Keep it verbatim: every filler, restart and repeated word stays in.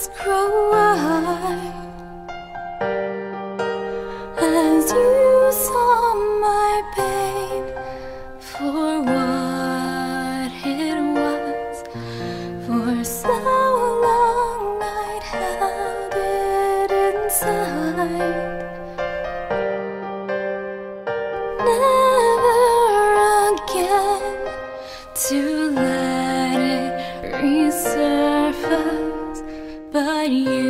eyes grow wide as you saw my pain for what it was. For so long I'd held it inside, never again to let it resurface. But you